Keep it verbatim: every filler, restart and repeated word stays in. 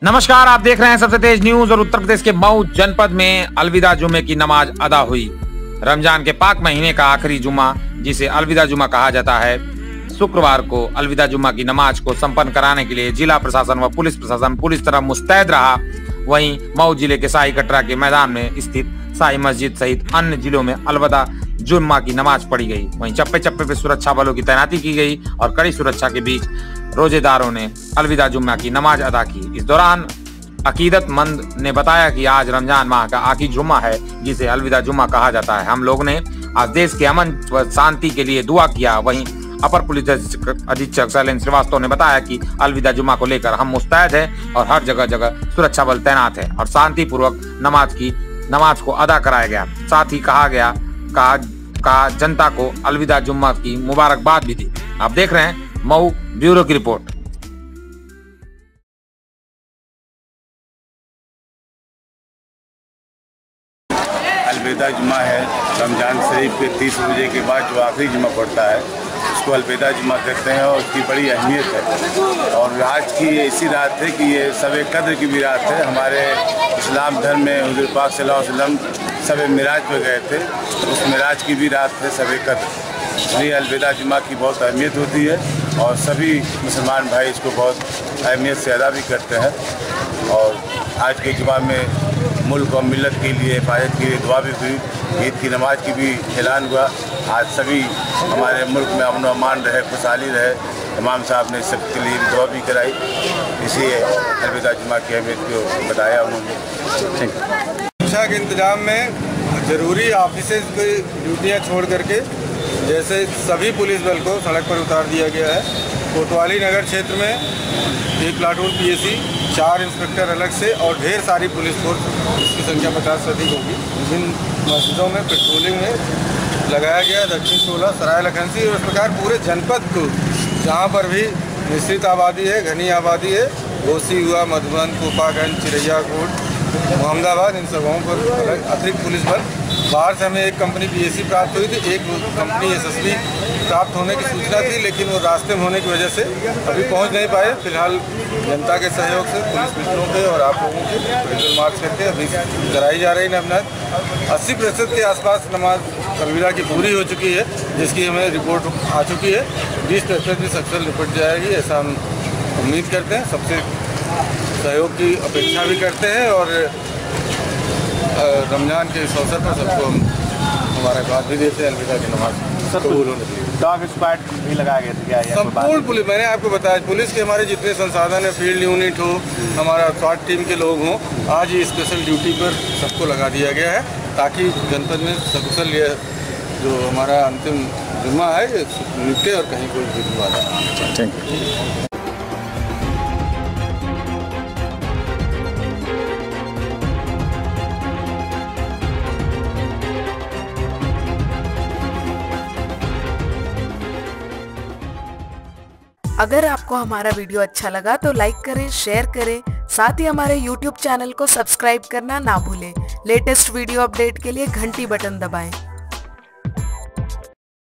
नमस्कार, आप देख रहे हैं सबसे तेज न्यूज। और उत्तर प्रदेश के मऊ जनपद में अलविदा जुमे की नमाज अदा हुई। रमजान के पाक महीने का आखिरी जुमा, जिसे अलविदा जुमा कहा जाता है, शुक्रवार को अलविदा जुमा की नमाज को संपन्न कराने के लिए जिला प्रशासन व पुलिस प्रशासन पूरी तरह मुस्तैद रहा। वहीं मऊ जिले के शाही कटरा के मैदान में स्थित शाही मस्जिद सहित अन्य जिलों में अलविदा जुम्मा की नमाज पढ़ी गई। वहीं चप्पे चप्पे पे सुरक्षा बलों की तैनाती की गई और कड़ी सुरक्षा के बीच रोजेदारों ने अलविदा जुम्मा की नमाज अदा की। इस दौरान अकीदतमंद ने बताया कि आज रमजान माह का आखिरी जुम्मा है, जिसे अलविदा जुम्मा कहा जाता है। हम लोग ने आज देश के अमन व शांति के लिए दुआ किया। वहीं अपर पुलिस अधीक्षक शैलेंद्र श्रीवास्तव ने बताया कि अलविदा जुम्मा को लेकर हम मुस्तैद हैं और हर जगह जगह सुरक्षा बल तैनात है और शांति पूर्वक नमाज की नमाज को अदा कराया गया। साथ ही कहा गया कहा, कहा जनता को अलविदा जुम्मा की मुबारकबाद भी दी। आप देख रहे हैं मऊ ब्यूरो की रिपोर्ट। अलविदा जुमा है रमजान शरीफ के तीस बजे के बाद जो आखिरी जुमा पड़ता है, उसको अलविदा जुमा कहते हैं और उसकी बड़ी अहमियत है। और आज की ऐसी रात है कि ये शब कद्र की भी रात है। हमारे इस्लाम धर्म में हुज़ूर पाक सल्लल्लाहु अलैहि वसल्लम शब मिराज पे गए थे, उस मिराज की भी रात है शब कद्र। इसलिए अलविदा जुमा की बहुत अहमियत होती है और सभी मुसलमान भाई इसको बहुत अहमियत से अदा भी करते हैं। और आज के जुमा में मुल्क और मिलत के लिए हिफाजत के लिए दुआ भी हुई। ईद की नमाज की भी ऐलान हुआ। आज सभी हमारे मुल्क में अमन व अमान रहे, खुशहाली रहे। इमाम साहब ने सबके लिए भी दुआ भी कराई। इसलिए अलविदा जुमा की अहमियत को बताया उन्होंने। शिक्षा के इंतजाम में ज़रूरी ऑफिसेज की ड्यूटियाँ छोड़ करके जैसे सभी पुलिस बल को सड़क पर उतार दिया गया है। कोतवाली नगर क्षेत्र में एक प्लाटून पीएसी, चार इंस्पेक्टर अलग से और ढेर सारी पुलिस फोर्स, जिसकी संख्या पचास से अधिक होगी, विभिन्न मस्जिदों में पेट्रोलिंग में लगाया गया। दक्षिण टोला, सराय लखनसी और इस प्रकार पूरे जनपद को जहाँ पर भी मिश्रित आबादी है, घनी आबादी है, घोसी हुआ, मधुबन, कोपागंज, चिरैयाकोट, मोहम्मदाबाद, इन सबों पर अतिरिक्त पुलिस बल। बाहर से हमें एक कंपनी पीएसी प्राप्त हुई थी, एक कंपनी एसएसबी प्राप्त होने की सूचना थी, लेकिन वो रास्ते में होने की वजह से अभी पहुंच नहीं पाए। फिलहाल जनता के सहयोग से, पुलिस मित्रों के और आप लोगों के रेगुलर मार्च करके अभी कराई जा रही है नमाज। अस्सी प्रतिशत के आसपास नमाज अलविदा की पूरी हो चुकी है, जिसकी हमें रिपोर्ट आ चुकी है। बीस प्रतिशत भी सक्सेस रिपोर्ट जाएगी, ऐसा हम उम्मीद करते हैं। सबसे सहयोग की अपेक्षा भी करते हैं और रमजान के इस अवसर पर सबको हम हमारा बात भी देते हैं अलविदा की नमाज कबूल होने के लिए। डॉग स्क्वाड भी लगाया गया था क्या? संपूर्ण पुलिस, मैंने आपको बताया, पुलिस के हमारे जितने संसाधन है, फील्ड यूनिट हो, हमारा स्वाट टीम के लोग हों, आज ये स्पेशल ड्यूटी पर सबको लगा दिया गया है ताकि जनपद में सकुशल ये जो हमारा अंतिम जुम्मा है ये निपटे और कहीं कोई भी विवाद नहीं। अगर आपको हमारा वीडियो अच्छा लगा तो लाइक करें, शेयर करें, साथ ही हमारे यूट्यूब चैनल को सब्सक्राइब करना ना भूलें। लेटेस्ट वीडियो अपडेट के लिए घंटी बटन दबाएं।